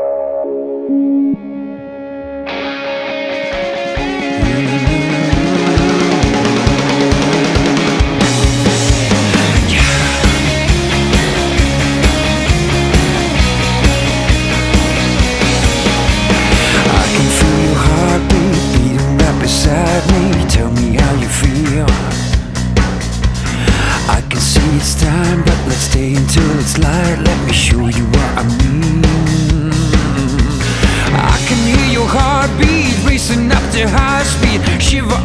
It's time, but let's stay until it's light. Let me show you what I mean. I can hear your heartbeat racing up to high speed. Shiver